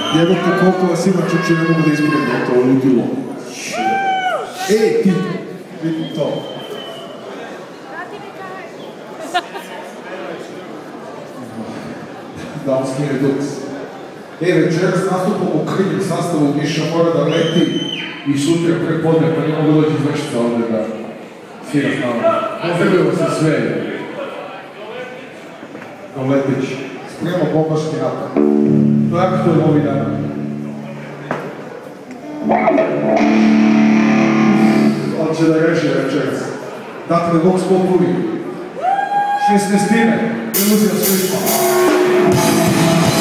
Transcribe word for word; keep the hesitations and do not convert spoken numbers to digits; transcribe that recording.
Jebate koliko vas ima čuče, ne mogu da izgledam, to je ludilo. Ej, ti, vidim to. Damski reduks. Ej, večeras nastupom u krnjem sastavu Miša mora da leti i sutra prepodne, pa ne mogu doći izvršica ovde da svira s nama. Pozdravimo se sve. Letić. Spremamo bombaški napad. To je aktualno ovih dana. On će da reže večeras. Dakle, Vox Populi. Šestnestine. Iluzija svišma.